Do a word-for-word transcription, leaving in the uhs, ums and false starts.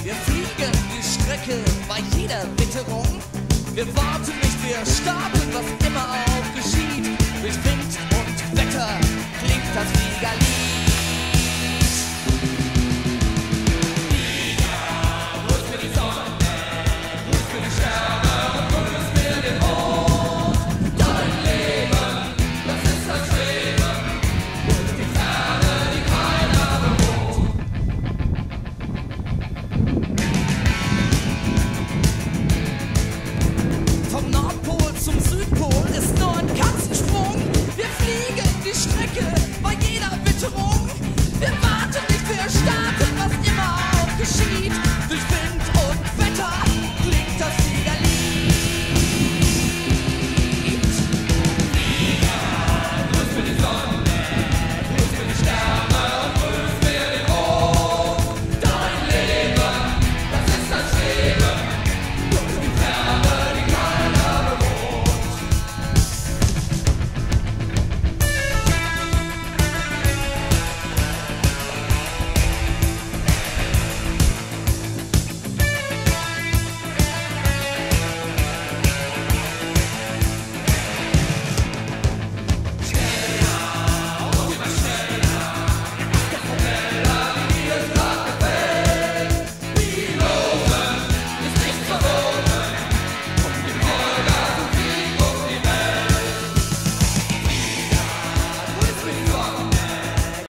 Wir fliegen die Strecke bei jeder Witterung. Wir warten nicht, wir starten, was immer auch geschieht. Durch Wind und Wetter klingt das Fliegerlied.